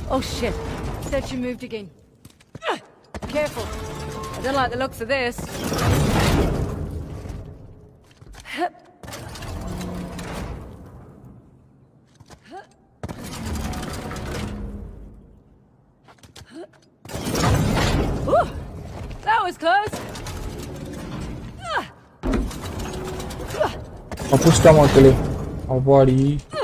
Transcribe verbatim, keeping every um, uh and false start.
Oh shit. Said she moved again. Careful. I don't like the looks of this. Ooh, that was close. Push the மக்களே அவாடி